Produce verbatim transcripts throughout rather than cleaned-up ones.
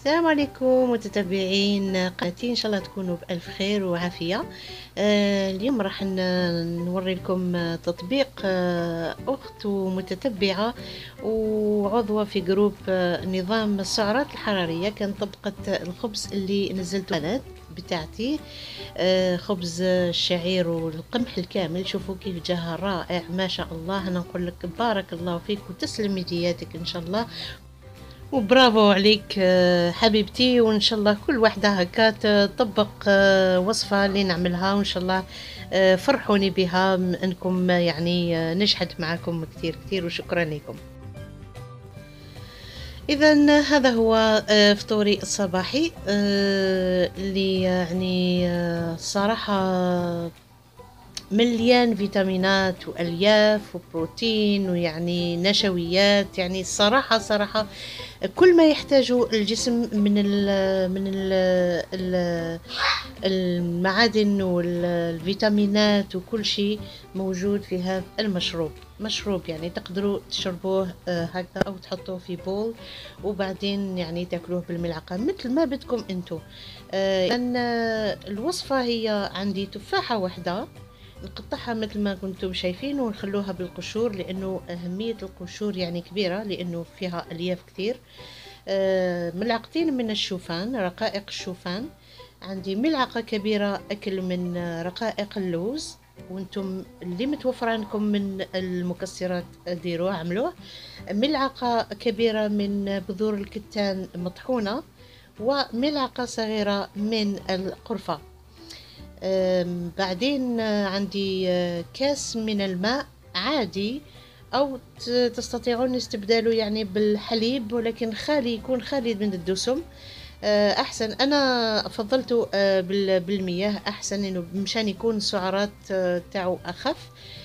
السلام عليكم متتبعين قناتي، ان شاء الله تكونوا بألف خير وعافية. آه اليوم راح ن- نوري لكم آه، تطبيق آه أخت ومتتبعة وعضوة في جروب آه نظام السعرات الحرارية. كان طبقت الخبز اللي نزلته القناة بتاعتي، آه خبز الشعير والقمح الكامل. شوفوا كيف جاها رائع، ما شاء الله. انا نقول لك بارك الله فيك وتسلم يدياتك ان شاء الله، وبرافو عليك آه، حبيبتي. وان شاء الله كل واحدة هكا تطبق آه، وصفة اللي نعملها، وان شاء الله آه، فرحوني بها م- انكم آه، يعني آه، نجحت معكم كتير كتير، وشكرا لكم. اذا هذا هو آه، فطوري الصباحي آه، اللي يعني آه، صراحة مليان فيتامينات والياف وبروتين ويعني نشويات. يعني الصراحة صراحة كل ما يحتاجه الجسم من ال من ال ال المعادن والفيتامينات وكل شيء موجود في هذا المشروب. مشروب يعني تقدروا تشربوه آه، هكذا او تحطوه في بول وبعدين يعني تاكلوه بالملعقة مثل ما بدكم انتو. آه، لان الوصفة هي عندي تفاحة واحدة نقطعها مثل ما كنتم شايفين ونخلوها بالقشور، لانه اهمية القشور يعني كبيرة لانه فيها الياف كتير. آه، ملعقتين من الشوفان، رقائق الشوفان. عندي ملعقة كبيرة أكل من آه، رقائق اللوز. وانتم اللي متوفر عندكم من المكسرات ديروه عملوه. ملعقة كبيرة من بذور الكتان مطحونة، وملعقة صغيرة من القرفة. آم، بعدين آه، عندي آه، كاس من الماء عادي، أو ت- تستطيعون استبداله يعني بالحليب، ولكن خالي يكون خالي من الدسم. آه، أحسن. أنا فضلته آه، بال- بالمياه أحسن، إنه مشان يكون السعرات آه، تاعو أخف.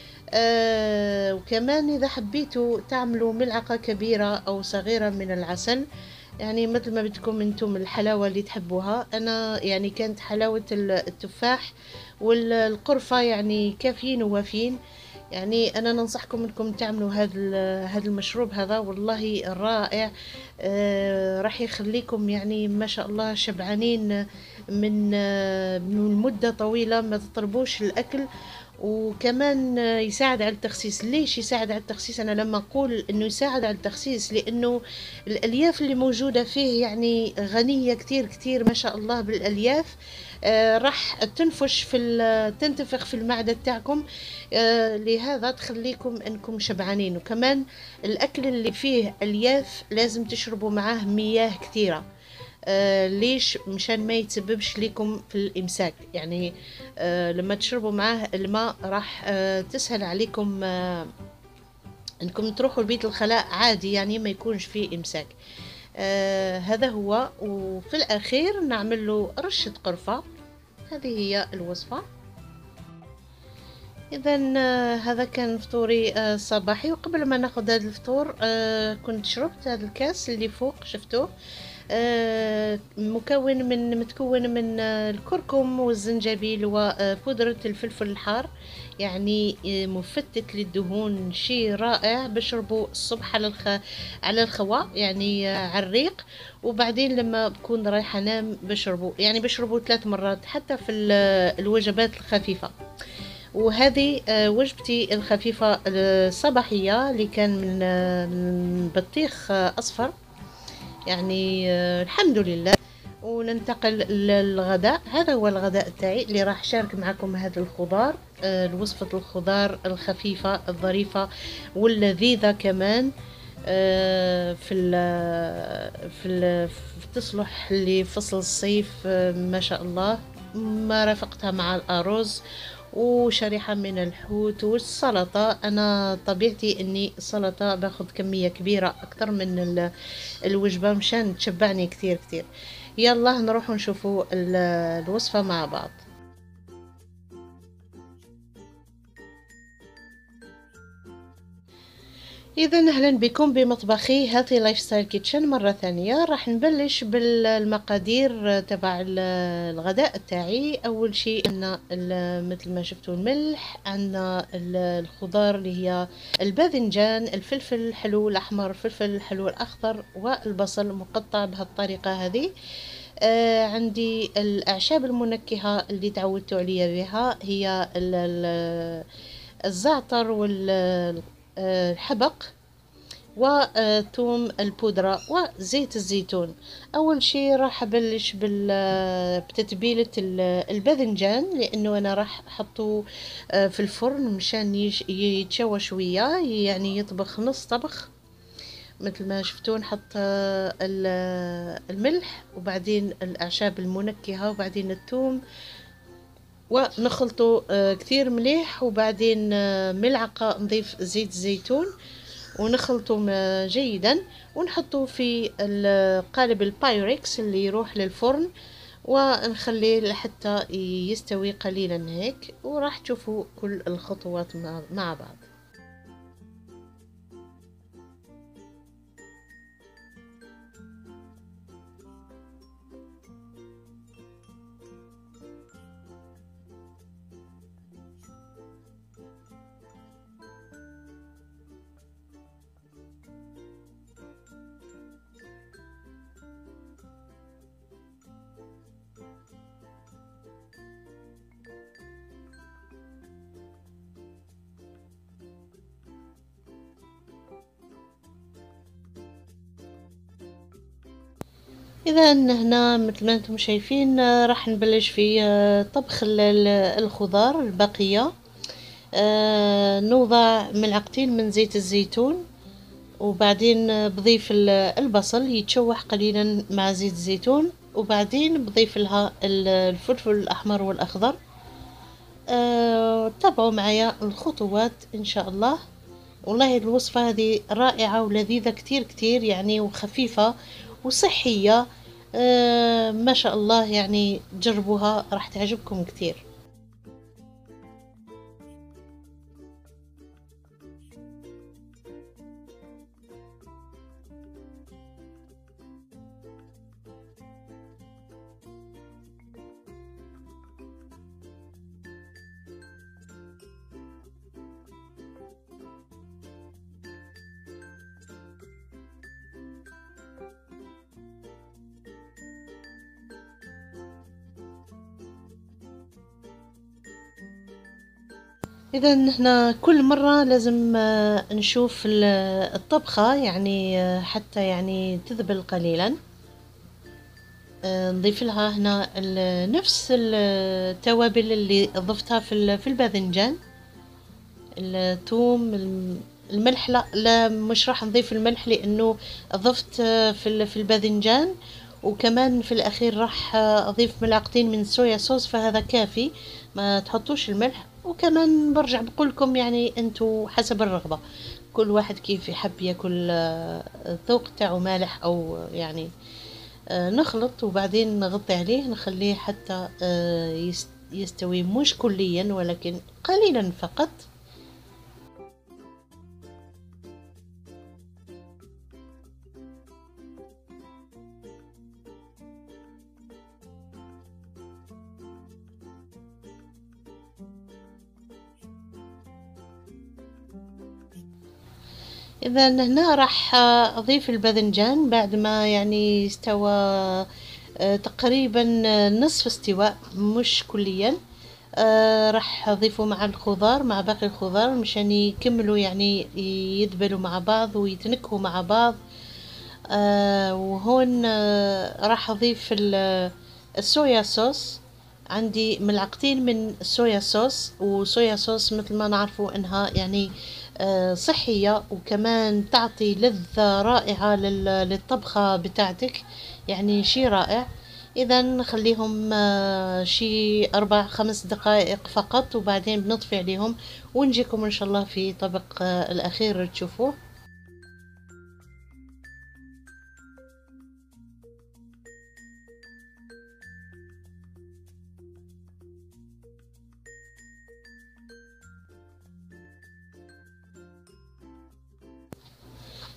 آه، وكمان إذا حبيتوا تعملوا ملعقة كبيرة أو صغيرة من العسل، يعني مثل ما بدكم انتم الحلاوة اللي تحبوها. انا يعني كانت حلاوة ال- التفاح والقرفة يعني كافيين ووافين. يعني انا ننصحكم انكم تعملوا هذا ال- هذا المشروب هذا، والله رائع. آه راح يخليكم يعني ما شاء الله شبعانين من آه من مدة طويلة، ما تطلبوش الاكل. وكمان يساعد على التخسيس. ليش يساعد على التخسيس؟ أنا لما أقول أنه يساعد على التخسيس لأنه الألياف اللي موجودة فيه يعني غنية كتير كتير ما شاء الله بالألياف. آه راح تنفش في ال- تنتفخ في المعدة تاعكم. آه لهذا تخليكم أنكم شبعانين. وكمان الأكل اللي فيه ألياف لازم تشربوا معاه مياه كثيرة. آه ليش؟ مشان ما يتسببش لكم في الإمساك يعني. آه لما تشربوا معاه الماء راح آه تسهل عليكم آه انكم تروحوا لبيت الخلاء عادي، يعني ما يكونش فيه إمساك. آه هذا هو. وفي الأخير نعمل له رشة قرفة. هذه هي الوصفة. إذا آه هذا كان فطوري آه الصباحي. وقبل ما ناخذ هذا الفطور آه كنت شربت هذا الكاس اللي فوق شفتوه. آه، مكون من متكون من آه، الكركم والزنجبيل وبودرة الفلفل الحار، يعني آه، مفتت للدهون. شيء رائع. بشربه الصبح على الخ... على الخواء يعني آه، على الريق. وبعدين لما بكون رايحة انام بشربه، يعني بشربه ثلاث مرات حتى في ال- الوجبات الخفيفة. وهذه آه، وجبتي الخفيفة الصباحية اللي كان من آه، من بطيخ آه، أصفر. يعني آه، الحمد لله. وننتقل للغداء. هذا هو الغداء تاعي اللي راح شارك معكم هذا الخضار، آه، وصفة الخضار الخفيفة الظريفة واللذيذة كمان. آه، في ال في ال تصلح لفصل الصيف آه، ما شاء الله. ما رافقتها مع الأرز وشريحة من الحوت والسلطة. أنا طبيعتي أني السلطة باخذ كمية كبيرة أكثر من ال- الوجبة مشان تشبعني كتير كتير. يلا نروح نشوفوا ال- الوصفة مع بعض. إذا أهلا بكم بمطبخي هاتي لايف ستايل كيتشن مرة ثانية. راح نبلش بالمقادير تبع الغداء تاعي. أول شيء عندنا مثل ما شفتوا الملح، عندنا الخضار اللي هي الباذنجان، الفلفل الحلو الأحمر، الفلفل الحلو الأخضر، والبصل مقطع بهالطريقة هذه. آه عندي الأعشاب المنكهة اللي تعودت عليها بها، هي الزعتر والحبق وثوم البودرة وزيت الزيتون. أول شي راح أبلش بتتبيلة الباذنجان، لأنه أنا راح أحطه في الفرن مشان يتشوى شوية، يعني يطبخ نص طبخ. مثل ما شفتون حط الملح وبعدين الأعشاب المنكهة وبعدين الثوم ونخلطه كثير مليح، وبعدين ملعقة نضيف زيت زيتون ونخلطه جيدا ونحطه في قالب البايركس اللي يروح للفرن ونخليه لحتى يستوي قليلا هيك، وراح تشوفوا كل الخطوات مع بعض. اذا هنا مثل ما انتم شايفين راح نبلش في طبخ الخضار البقية. نوضع ملعقتين من زيت الزيتون، وبعدين بضيف البصل يتشوح قليلا مع زيت الزيتون، وبعدين بضيف لها الفلفل الأحمر والأخضر. أه تابعوا معايا الخطوات إن شاء الله. والله الوصفة هذه رائعة ولذيذة كتير كتير يعني، وخفيفة وصحية. أه ما شاء الله، يعني جربوها راح تعجبكم كتير. إذا هنا كل مرة لازم نشوف الطبخة يعني حتى يعني تذبل قليلا. نضيف لها هنا نفس التوابل اللي ضفتها في في الباذنجان، الثوم، الملح. لا لا مش راح نضيف الملح لأنه ضفت في في الباذنجان، وكمان في الأخير راح أضيف ملعقتين من صويا صوص، فهذا كافي، ما تحطوش الملح. وكمان برجع بقولكم يعني انتو حسب الرغبة، كل واحد كيف يحب ياكل، الذوق تاعو مالح أو يعني. نخلط وبعدين نغطي عليه نخليه حتى يستوي مش كليا ولكن قليلا فقط. إذا هنا راح أضيف الباذنجان بعد ما يعني استوى تقريبا نصف استواء مش كليا. آه راح أضيفه مع الخضار، مع باقي الخضار مشان يكملوا يعني يدبلوا مع بعض ويتنكهوا مع بعض. آه وهون آه راح أضيف الصويا صوص. عندي ملعقتين من الصويا صوص، وصويا صوص مثل ما نعرفوا انها يعني صحية، وكمان تعطي لذة رائعة للطبخة بتاعتك، يعني شي رائع. اذا نخليهم شي اربع خمس دقائق فقط وبعدين بنطفي عليهم ونجيكم ان شاء الله في طبق الاخير تشوفوه.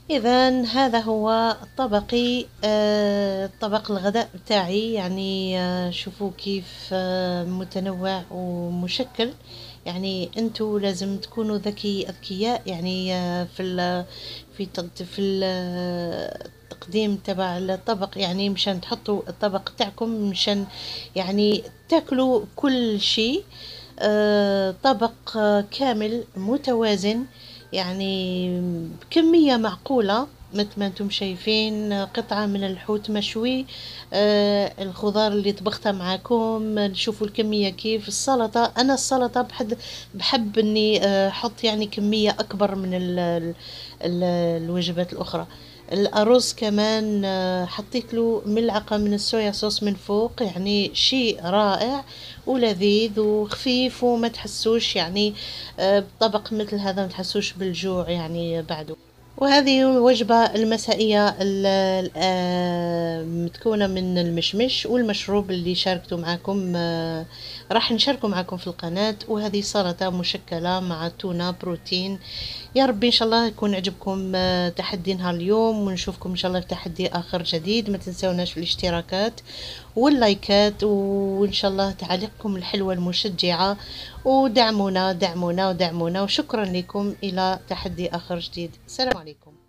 إذا هذا هو طبقي، آه، طبق الغداء بتاعي. يعني آه، شوفوا كيف آه، متنوع ومشكل. يعني انتو لازم تكونوا ذكي اذكياء، يعني آه، في ال في تق- في ال- التقديم تبع الطبق، يعني مشان تحطوا الطبق تاعكم، مشان يعني تاكلوا كل شيء. آه، طبق آه، كامل متوازن، يعني بكمية معقولة. مثل ما انتم شايفين، قطعة من الحوت مشوي، آه الخضار اللي طبختها معاكم، نشوفوا الكمية كيف. السلطة، أنا السلطة بحب, بحب أني آه، أحط يعني كمية أكبر من ال ال ال الوجبات الأخرى. الأرز كمان آه، حطيت له ملعقة من الصويا صوص من فوق، يعني شيء رائع ولذيذ وخفيف، وما تحسوش يعني آه، بطبق مثل هذا ما تحسوش بالجوع يعني بعده. وهذه الوجبة المسائية ال- ال- آه، متكونة من المشمش والمشروب اللي شاركته معكم، آه، راح نشاركه معكم في القناة. وهذه سلطة مشكلة مع تونة بروتين. يا رب إن شاء الله يكون عجبكم آه، تحدينا اليوم، ونشوفكم إن شاء الله في تحدي آخر جديد. ما تنسوناش في الاشتراكات واللايكات، وإن شاء الله تعاليقكم الحلوة المشجعة. ودعمونا دعمونا ودعمونا، وشكرا لكم. إلى تحدي آخر جديد. السلام عليكم.